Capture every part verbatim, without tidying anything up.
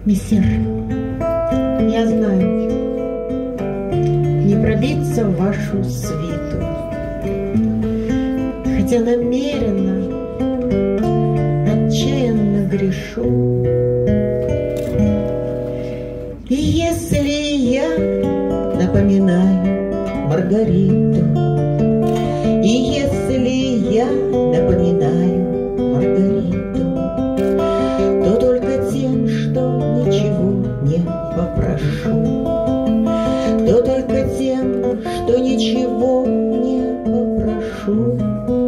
Мессир, я знаю, не пробиться в вашу свиту, хотя намеренно, отчаянно грешу. И если я напоминаю Маргариту, и если я напоминаю Маргариту, то только тем, что ничего не попрошу, то только тем, что ничего не попрошу.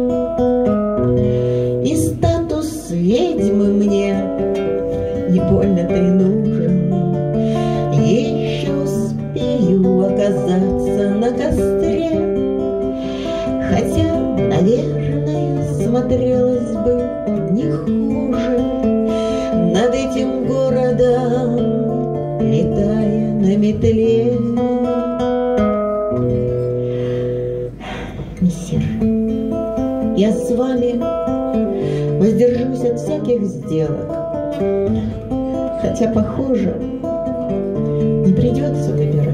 И статус ведьмы мне не больно-то и нужен, еще успею оказаться на костре, хотя, наверное, смотрелось бы не хуже над этим городом, летая на метле. Мессир, я с вами воздержусь от всяких сделок, хотя, похоже, не придется выбирать.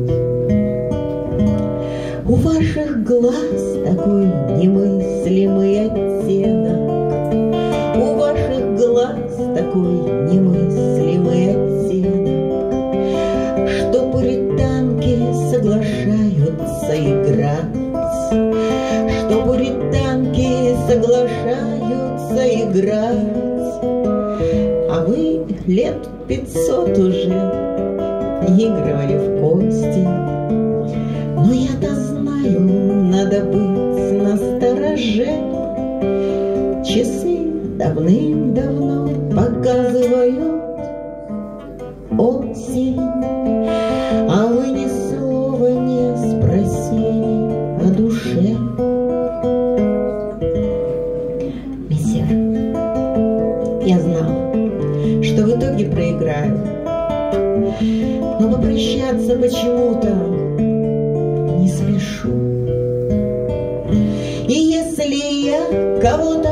У ваших глаз такой немыслимый оттенок, у ваших глаз такой немыслимый оттенок, что пуританки соглашаются играть, что пуританки соглашаются играть, а вы лет пятьсот уже игрывали в кости. Но я-то знаю, надо быть настороже. Часы давным-давно показывают осень, а вы ни слова не спросили о душе. Мессир, я знала, что в итоге проиграю, но попрощаться почему-то не спешу. И если я кого-то